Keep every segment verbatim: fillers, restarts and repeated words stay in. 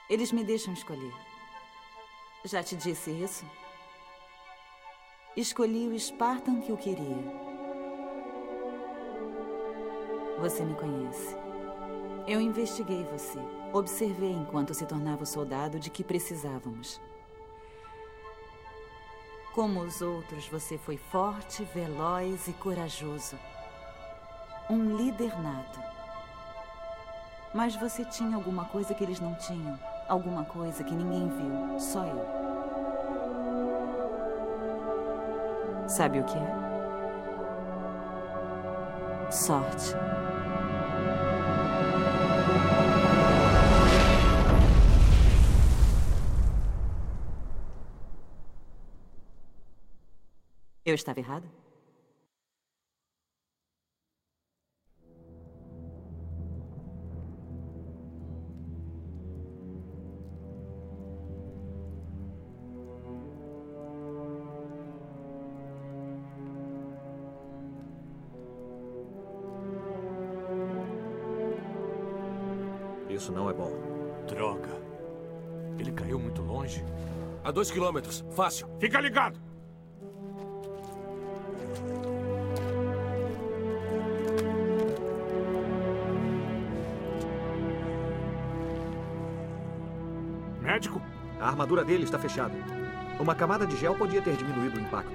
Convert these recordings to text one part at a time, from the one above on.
Eles me deixam escolher. Já te disse isso? Escolhi o Spartan que eu queria. Você me conhece. Eu investiguei você. Observei enquanto se tornava o soldado de que precisávamos. Como os outros, você foi forte, veloz e corajoso. Um líder nato. Mas você tinha alguma coisa que eles não tinham. Alguma coisa que ninguém viu. Só eu. Sabe o que é? Sorte. Eu estava errada? Isso não é bom. Droga. Ele caiu muito longe? A dois quilômetros. Fácil. Fica ligado! Médico? A armadura dele está fechada. Uma camada de gel podia ter diminuído o impacto.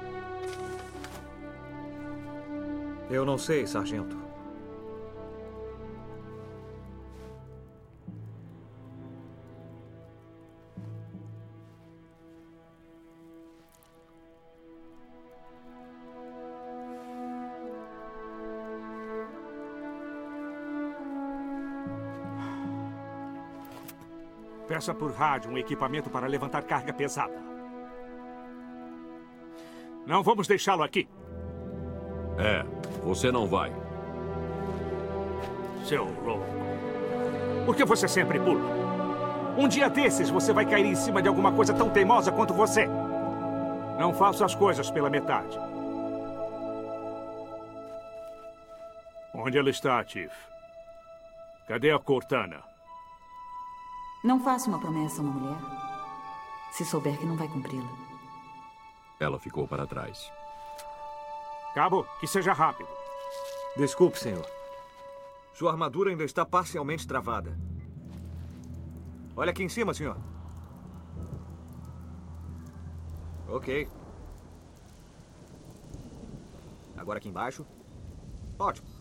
Eu não sei, sargento. Peça por rádio um equipamento para levantar carga pesada. Não vamos deixá-lo aqui. É, você não vai. Seu louco. Por que você sempre pula? Um dia desses você vai cair em cima de alguma coisa tão teimosa quanto você. Não faça as coisas pela metade. Onde ela está, Chief? Cadê a Cortana? Não faça uma promessa a uma mulher se souber que não vai cumpri-la. Ela ficou para trás. Cabo, que seja rápido. Desculpe, senhor. Sua armadura ainda está parcialmente travada. Olha aqui em cima, senhor. Ok. Agora aqui embaixo. Ótimo.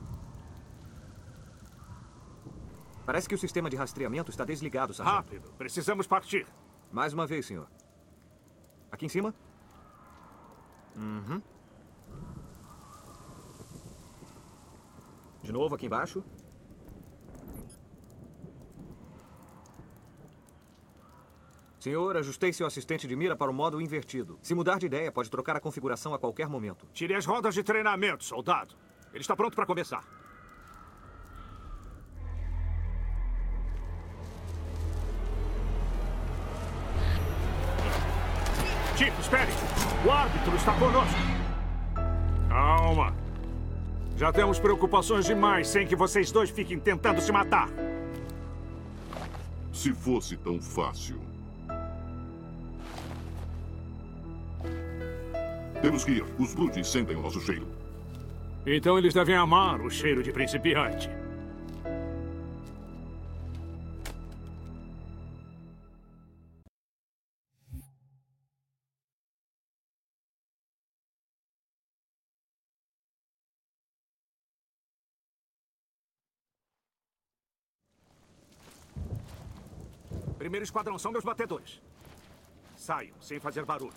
Parece que o sistema de rastreamento está desligado, sargento. Rápido, precisamos partir. Mais uma vez, senhor. Aqui em cima. Uhum. De novo aqui embaixo. Senhor, ajustei seu assistente de mira para o modo invertido. Se mudar de ideia, pode trocar a configuração a qualquer momento. Tire as rodas de treinamento, soldado. Ele está pronto para começar. Chief, espere! O árbitro está conosco. Calma. Já temos preocupações demais sem que vocês dois fiquem tentando se matar. Se fosse tão fácil. Temos que ir. Os Brutes sentem o nosso cheiro. Então eles devem amar o cheiro de principiante. Primeiro esquadrão são meus batedores. Saiam, sem fazer barulho.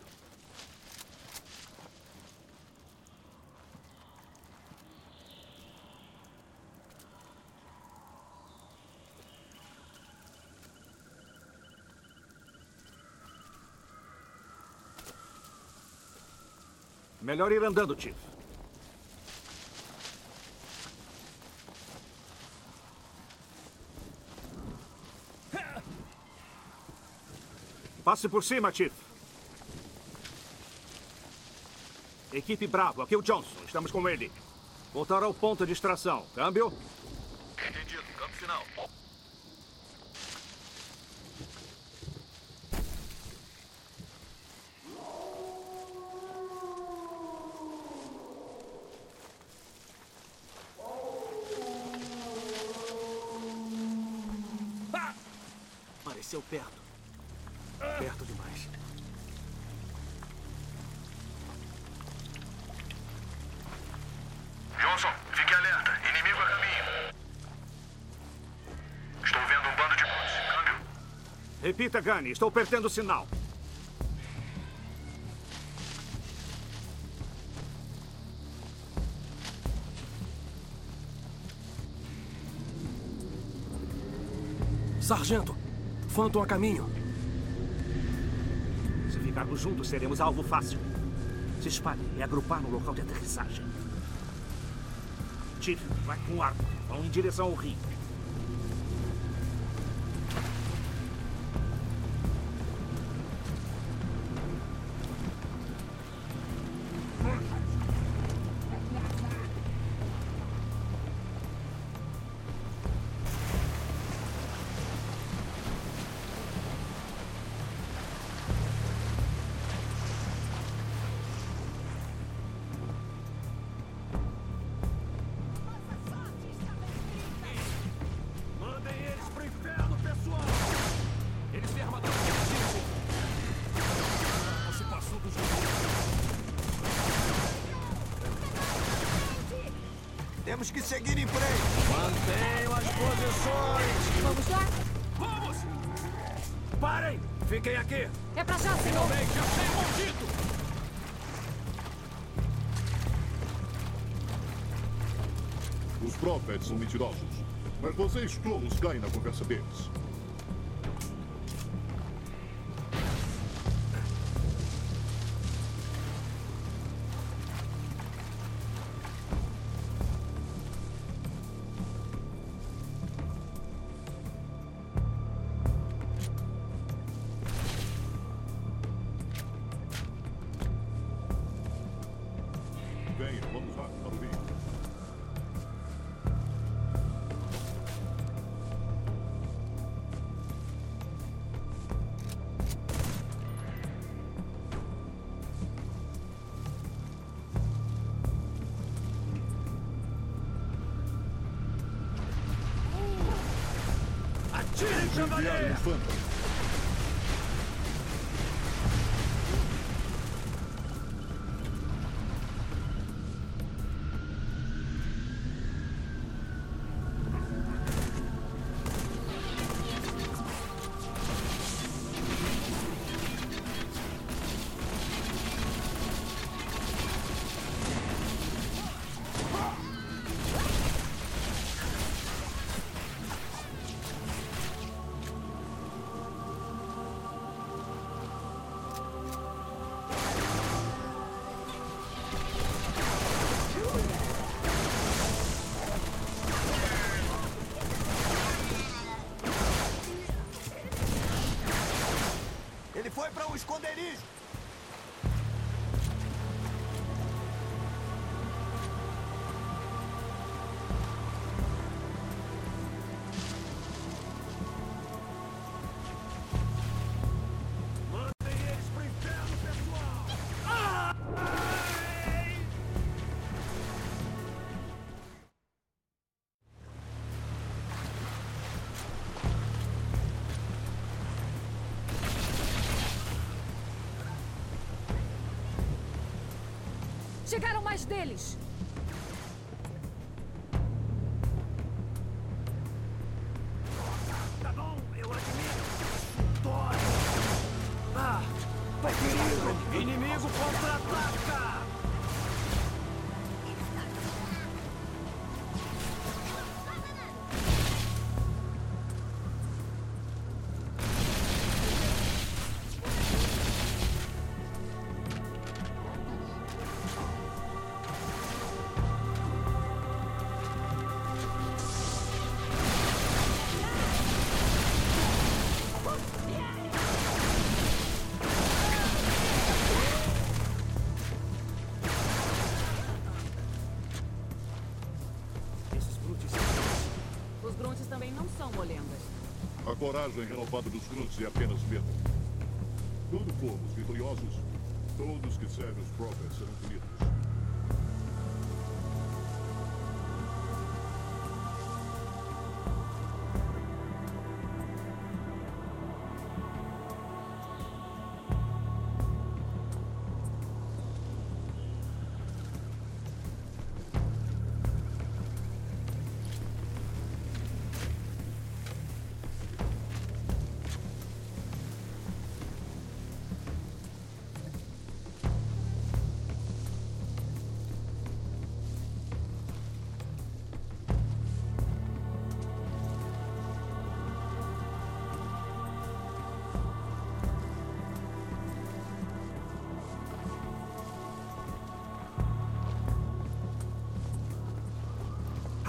Melhor ir andando, Chief. Passe por cima, Chief. Equipe Bravo, aqui é o Johnson. Estamos com ele. Voltar ao ponto de extração. Câmbio? Entendido. Câmbio final. Pareceu perto. Perto demais. Johnson, fique alerta. Inimigo a caminho. Estou vendo um bando de brutes. Câmbio. Repita, Gunny. Estou perdendo o sinal. Sargento, Phantom a caminho. Se ficarmos juntos, seremos alvo fácil. Se espalhe e agrupar no local de aterrissagem. Chief, vai com o arco. Vão em direção ao rio. Temos que seguir em frente. Mantenham as posições. Vamos lá? Vamos! Parem! Fiquem aqui. É pra já, senhor. Finalmente, achei o maldito! Os Prophets são mentirosos, mas vocês todos caem na conversa deles. Venha, vamos lá, para o rio. Atirem, Enviaram cavaleiro! um Phantom. Ele foi para um esconderijo. Mandem eles pro inferno, pessoal! Ah! Ai! Chegaram mais deles. Tá bom, eu admito. Dói. Ah, vai perigo. Inimigo contra-ataca. Esses brutes. Os grunts também não são molengas. A coragem renovada dos Grunts é apenas medo. Quando formos vitoriosos, todos que servem os Prophets serão punidos.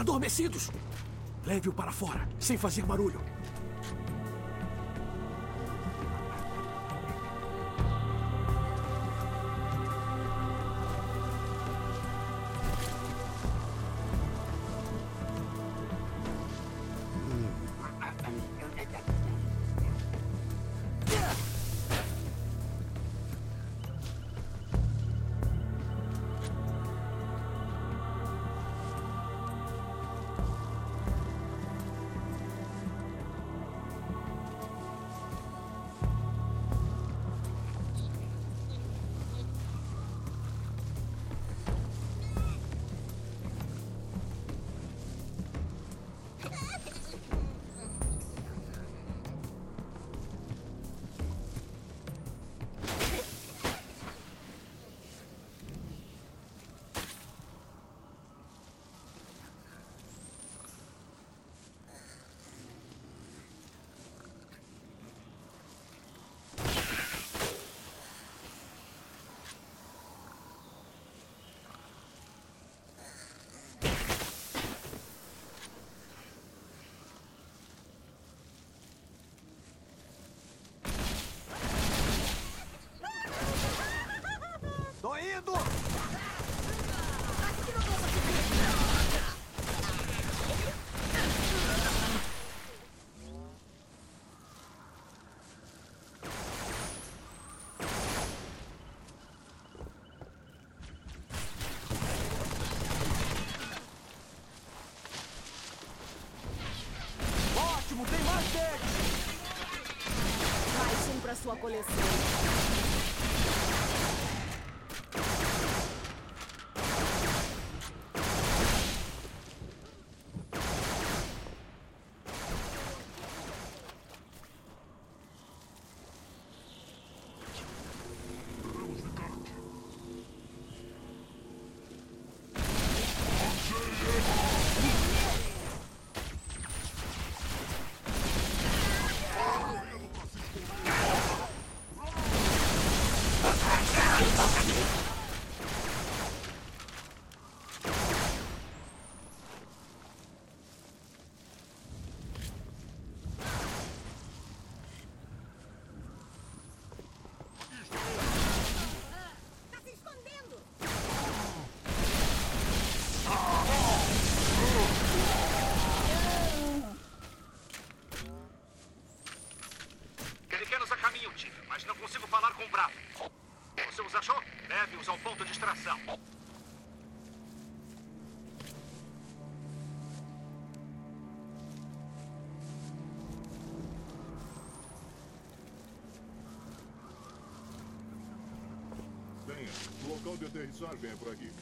Adormecidos! Leve-o para fora, sem fazer barulho. Tô indo! Ótimo, tem mais deles! Mais um pra sua coleção. Pequenos a caminho, Tiff, mas não consigo falar com o Bravo. Você os achou? Leve-os ao ponto de extração. Venha, o local de aterrissar vem por aqui.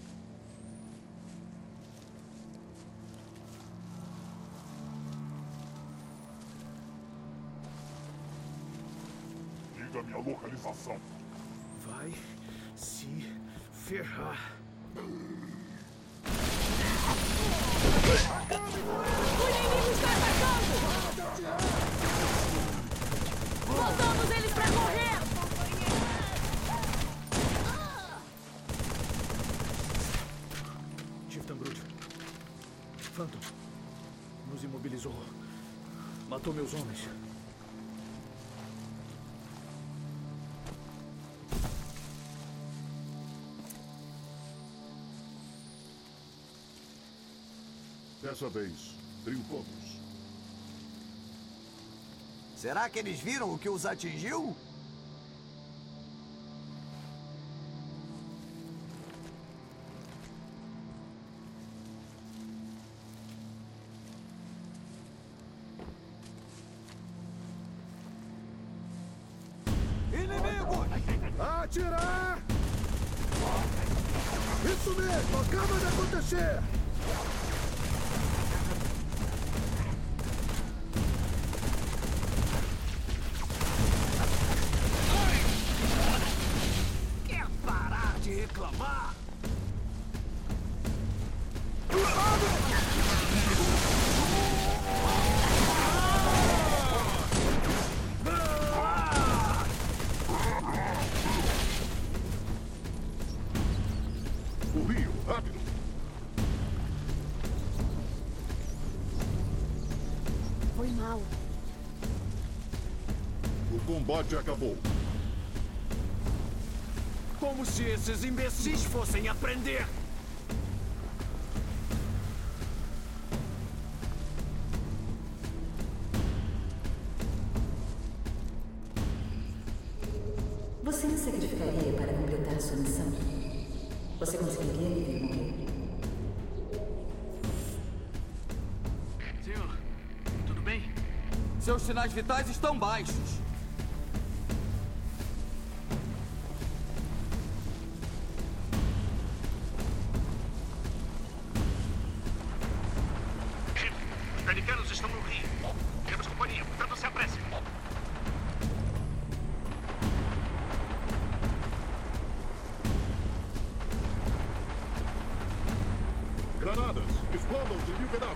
Diga minha localização. Vai se ferrar. O inimigo está atacando! Botamos eles pra correr! Chief Tangrud. Phantom. Nos imobilizou. Matou meus homens. Dessa vez, trio todos. Será que eles viram o que os atingiu? Inimigo! Atirar! Isso mesmo, acaba de acontecer! Quer parar de reclamar? O Rio, rápido! O combate acabou. Como se esses imbecis fossem aprender! Você me sacrificaria para completar a sua missão? Você conseguiria me ver morrer? Senhor, tudo bem? Seus sinais vitais estão baixos. Os pelicanos estão no rio. Temos companhia, portanto se apresse. Granadas, explodam de mil pedaços.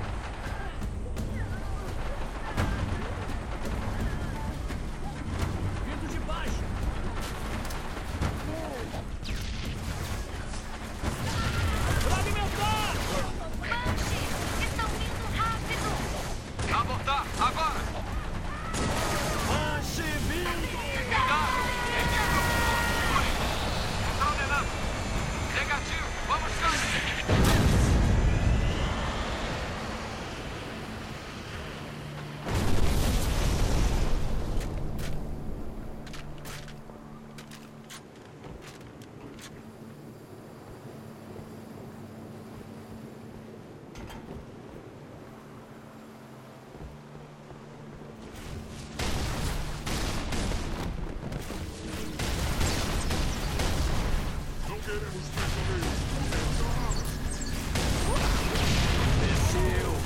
Vindo de baixo! Fragmentar! Banshee! Estão vindo rápido! Abortar, agora! Banshee vindo! Cuidado! Está ordenado! Negativo, vamos cair! Não queremos prisioneiros. Desceu!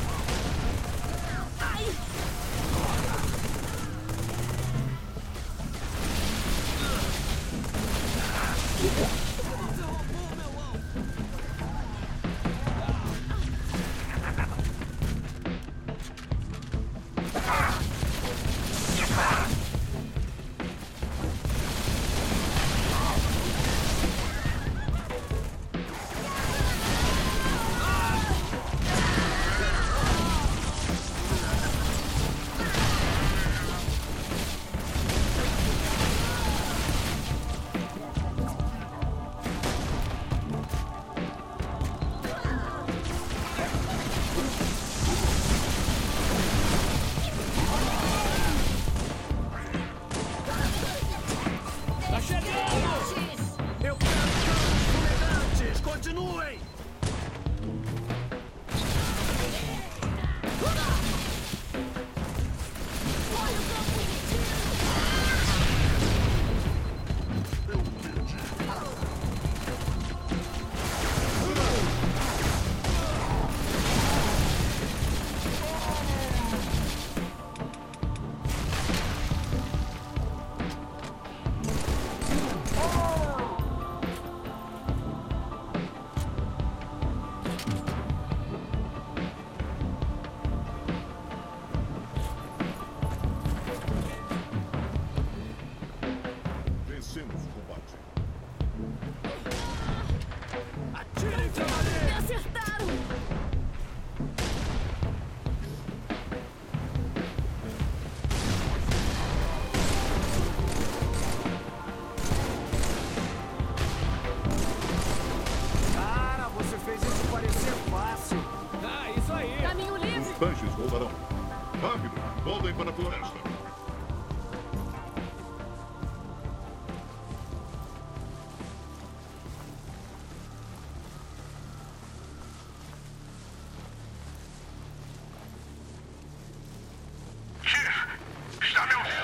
Tá chegando! Eu quero canos fumegantes! Continuem! Vencemos o combate. Atirem pra valer! Me acertaram! Cara, você fez isso parecer fácil! Ah, isso aí! Caminho livre! Os Banshees voltarão. Rápido, voltem para a floresta. Está me ouvindo?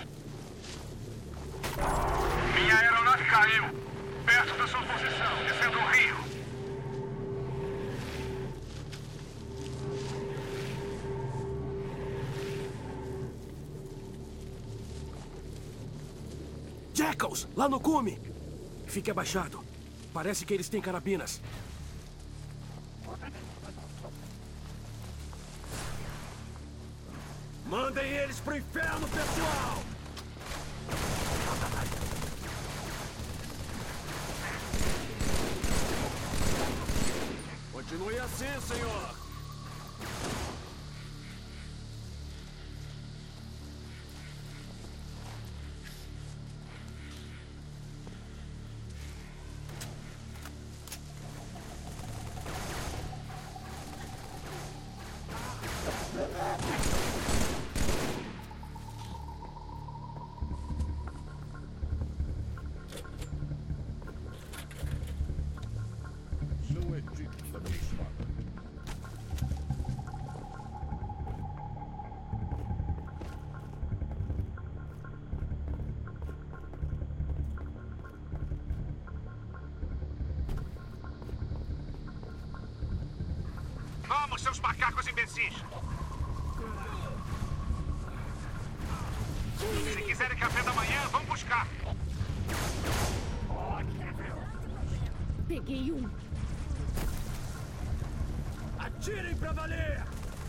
Minha aeronave caiu. Perto da sua posição, descendo o rio. Jackals, lá no cume! Fique abaixado. Parece que eles têm carabinas. Mandem eles pro inferno, pessoal! Continue assim, senhor! Vamos, seus macacos imbecis! Se quiserem café da manhã, vão buscar! Peguei um. Atirem pra valer!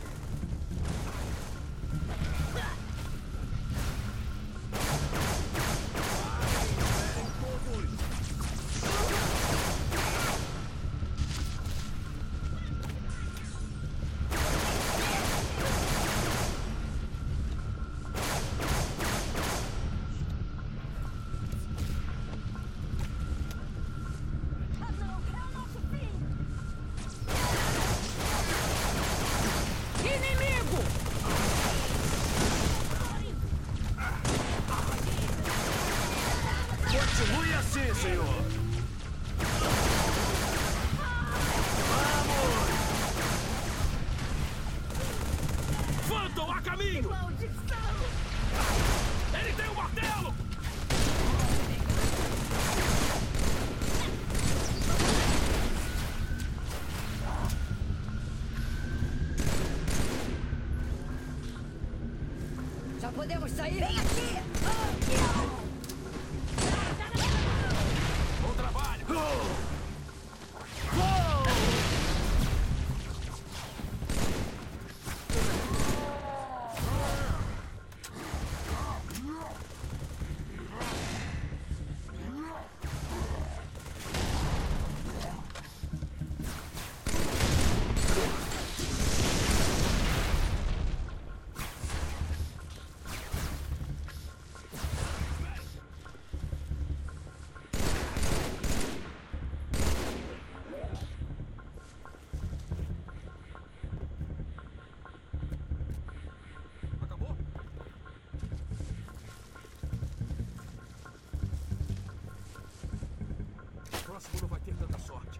Continue assim, senhor. Vamos! Phantom, a caminho! Maldição! Ele tem um martelo! Já podemos sair? Vem aqui! Oh, Bom trabalho! Acabou? O próximo não vai ter tanta sorte.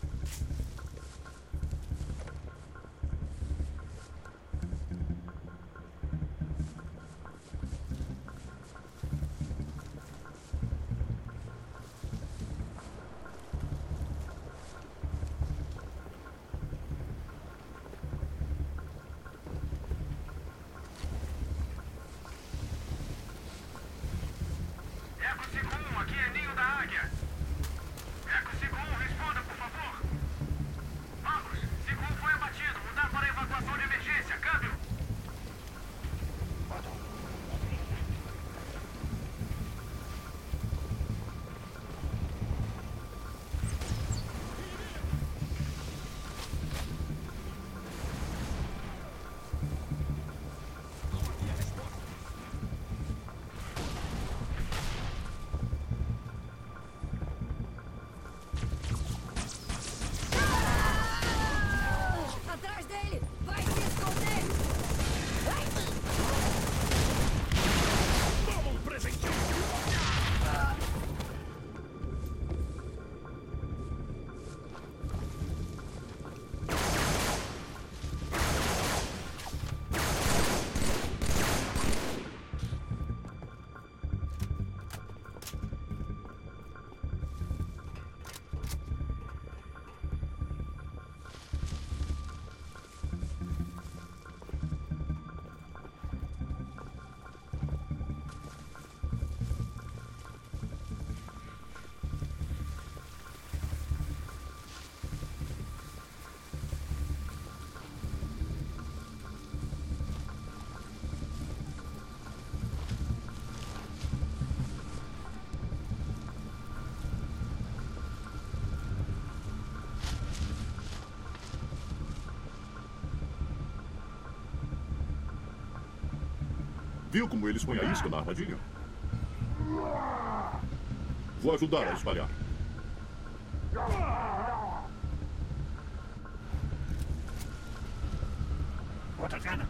Eco Sigum, aqui é Ninho da Águia. Eco Sigum, responda, por favor. Vamos, Sigum foi abatido. Mudar para evacuação de emergência. Câmbio. atrás dele! Vai se esconder! Ai! Toma um presentinho! Viu como eles põem a isca na armadilha? Vou ajudar a espalhar. Outra cana!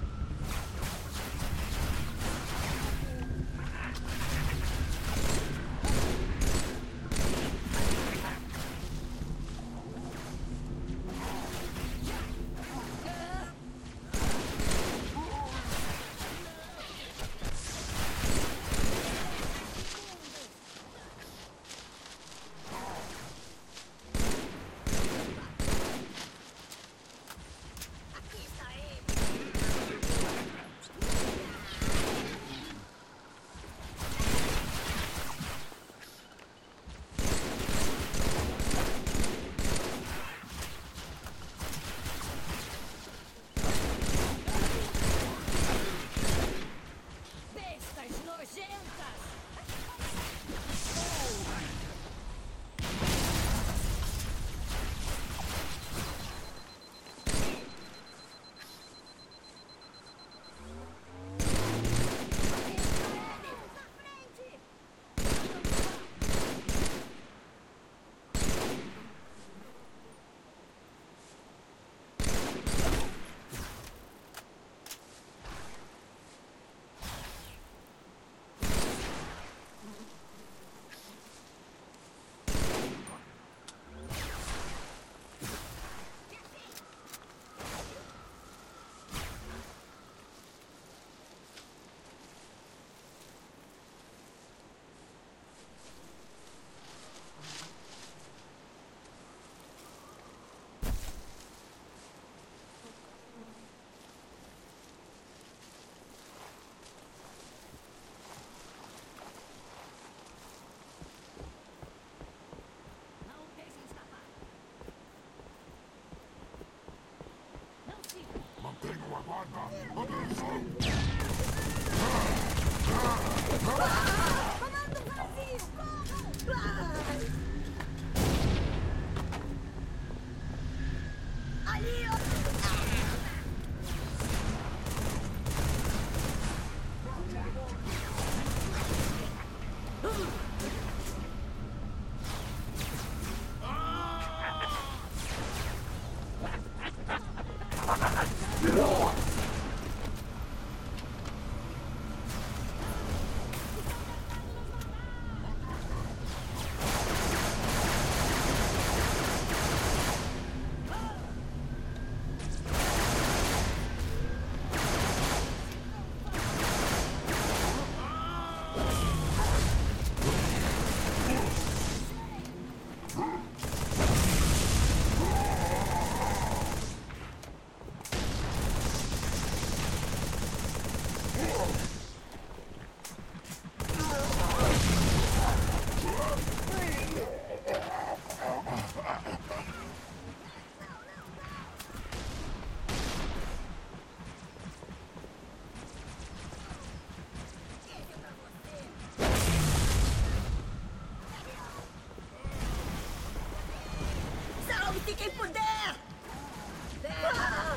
Salve-se quem puder! Ah!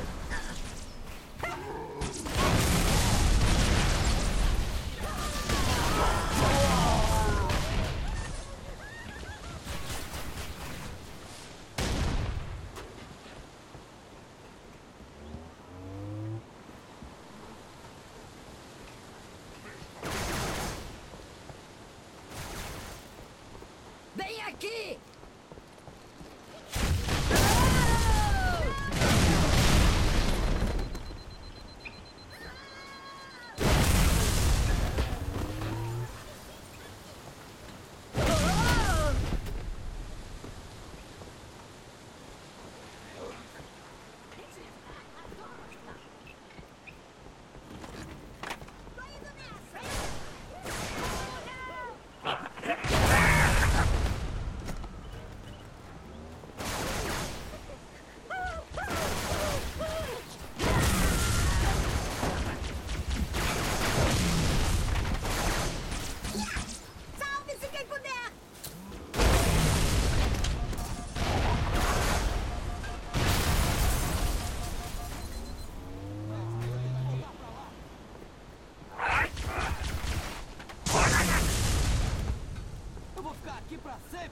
Vem aqui! Salve-se quem puder! Eu vou ficar aqui pra sempre.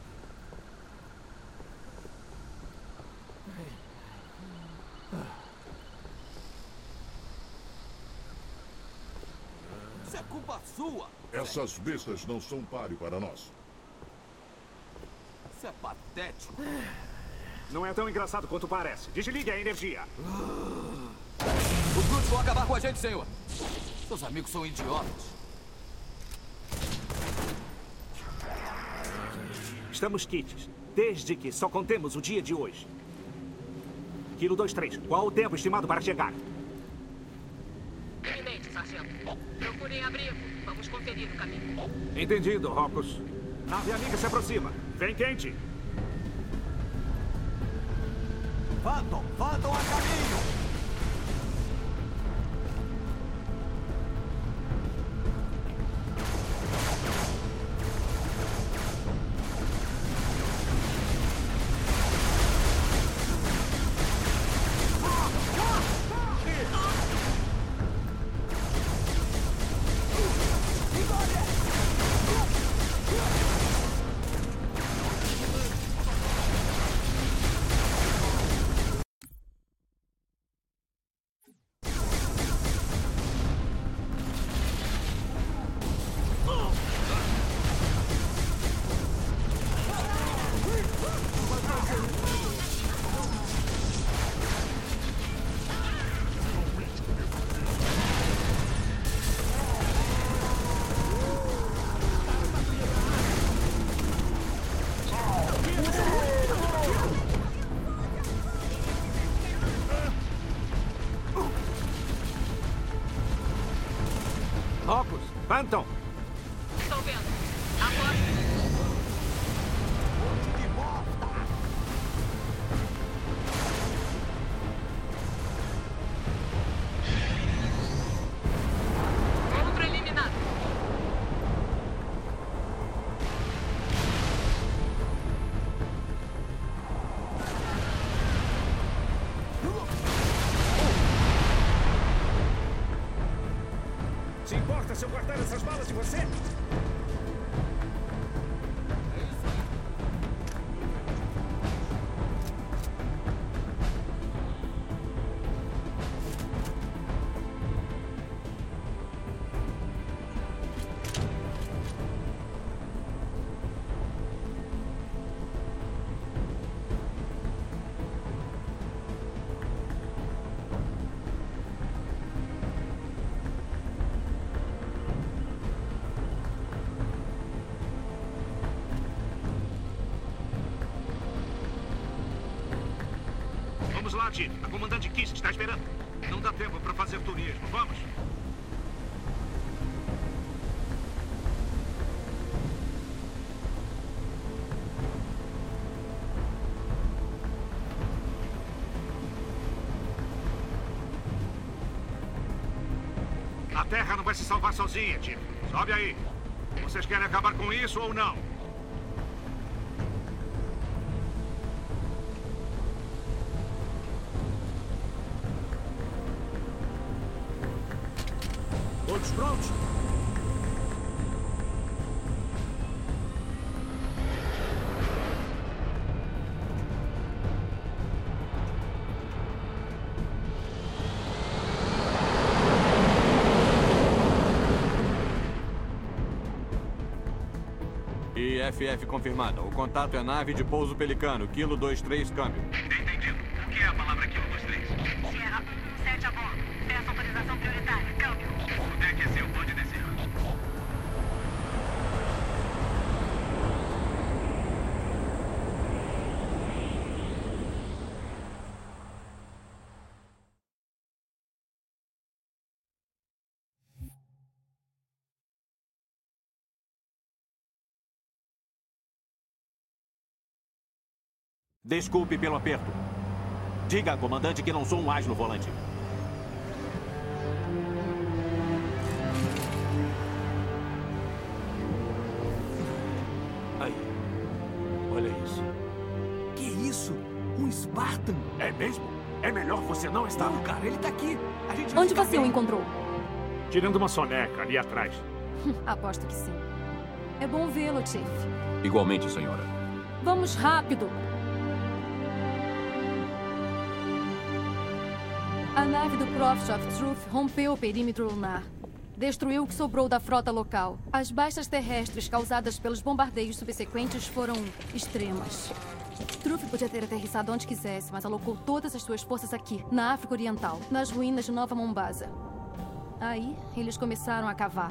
Isso é culpa sua. Essas bestas não são páreo para nós. Isso é patético. Não é tão engraçado quanto parece. Desligue a energia. Os brutos vão acabar com a gente, senhor. Seus amigos são idiotas. Estamos quites. Desde que só contemos o dia de hoje. Kilo dois três. Qual o tempo estimado para chegar? Iminente, sargento. Procurem abrigo. Vamos conferir o caminho. Entendido, Rocos. Nave amiga se aproxima. Vem quente. Phantom! Phantom a caminho! Rocos, Phantom. Estou vendo. Agora. importa se eu guardar essas balas de você? Vamos lá, Jim. A comandante Kiss está esperando. Não dá tempo para fazer turismo. Vamos. A Terra não vai se salvar sozinha, Jim. Sobe aí. Vocês querem acabar com isso ou não? Todos prontos? I F F confirmada. O contato é nave de pouso Pelicano, quilo vinte e três, câmbio. Entendido. O que é a palavra quilo vinte e três? Sierra um um sete a bordo. Peço autorização prioritária. Câmbio. O deck é seu. Pode descer. Desculpe pelo aperto. Diga ao comandante que não sou um as no volante. Aí. Olha isso. Que isso? Um Spartan? É mesmo? É melhor você não estar. Não, cara, ele tá aqui. A gente Onde você o encontrou? Tirando uma soneca ali atrás. Aposto que sim. É bom vê-lo, Chief. Igualmente, senhora. Vamos rápido. A nave do Prophet of Truth rompeu o perímetro lunar. Destruiu o que sobrou da frota local. As baixas terrestres causadas pelos bombardeios subsequentes foram extremas. Truth podia ter aterrissado onde quisesse, mas alocou todas as suas forças aqui, na África Oriental, nas ruínas de Nova Mombasa. Aí, eles começaram a cavar.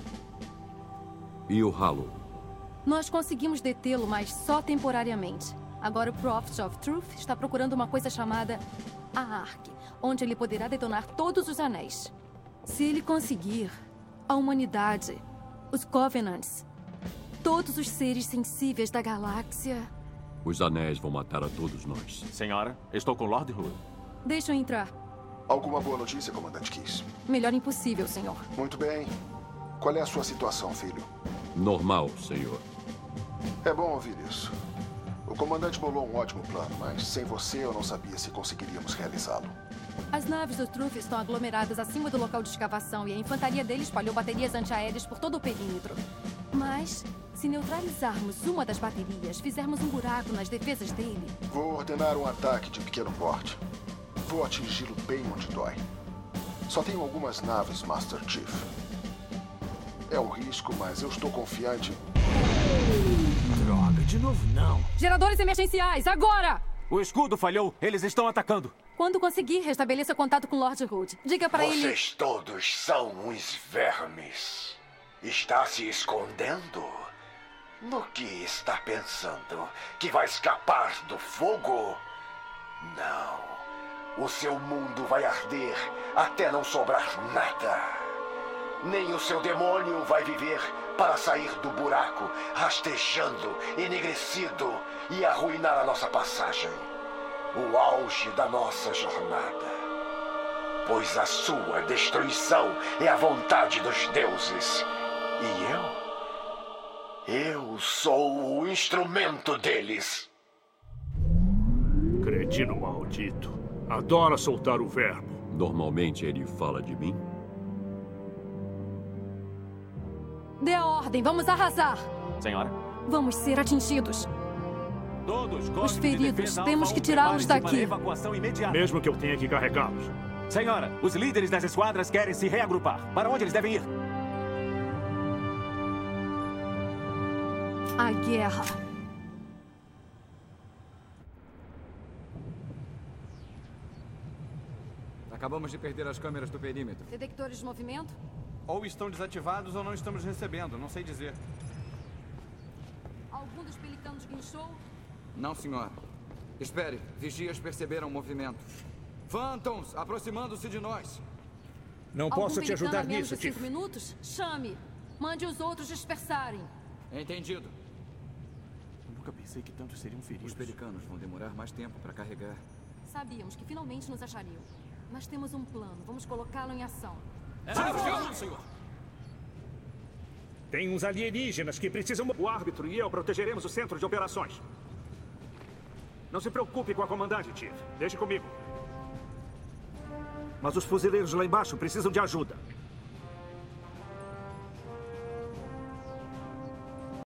E o Halo? Nós conseguimos detê-lo, mas só temporariamente. Agora o Prophet of Truth está procurando uma coisa chamada a Ark, onde ele poderá detonar todos os anéis. Se ele conseguir, a humanidade, os Covenants, todos os seres sensíveis da galáxia... Os anéis vão matar a todos nós. Senhora, estou com Lord Hood. Deixa eu entrar. Alguma boa notícia, comandante Kiss? Melhor impossível, senhor. Muito bem. Qual é a sua situação, filho? Normal, senhor. É bom ouvir isso. O comandante bolou um ótimo plano, mas sem você eu não sabia se conseguiríamos realizá-lo. As naves do Truth estão aglomeradas acima do local de escavação e a infantaria dele espalhou baterias antiaéreas por todo o perímetro. Mas, se neutralizarmos uma das baterias, fizermos um buraco nas defesas dele... Vou ordenar um ataque de pequeno porte. Vou atingi-lo bem onde dói. Só tenho algumas naves, Master Chief. É um risco, mas eu estou confiante. Droga, de novo não. Geradores emergenciais, agora! O escudo falhou. Eles estão atacando. Quando conseguir, restabeleça contato com Lord Hood. Diga para ele... Vocês todos são uns vermes. Está se escondendo? No que está pensando? Que vai escapar do fogo? Não. O seu mundo vai arder até não sobrar nada. Nem o seu demônio vai viver para sair do buraco, rastejando, enegrecido e arruinar a nossa passagem. O auge da nossa jornada. Pois a sua destruição é a vontade dos deuses. E eu? Eu sou o instrumento deles. Cretino maldito. Adora soltar o verbo. Normalmente ele fala de mim? Dê a ordem, vamos arrasar. Senhora. Vamos ser atingidos. Todos, os feridos, de temos que tirá-los daqui. Evacuação imediata. Mesmo que eu tenha que carregá-los. Senhora, os líderes das esquadras querem se reagrupar. Para onde eles devem ir? A guerra. Acabamos de perder as câmeras do perímetro. Detectores de movimento? Ou estão desativados ou não estamos recebendo, não sei dizer. Algum dos pelicanos guinchou? Não, senhora. Espere, vigias perceberam o movimento. Phantoms, aproximando-se de nós. Não posso te ajudar nisso, Chief. Cinco minutos? Chame. Mande os outros dispersarem. Entendido. Eu nunca pensei que tantos seriam feridos. Os pelicanos vão demorar mais tempo para carregar. Sabíamos que finalmente nos achariam. Mas temos um plano. Vamos colocá-lo em ação. É, senhor, senhor. Tem uns alienígenas que precisam... O árbitro e eu protegeremos o centro de operações. Não se preocupe com a comandante, Chief. Deixe comigo. Mas os fuzileiros lá embaixo precisam de ajuda.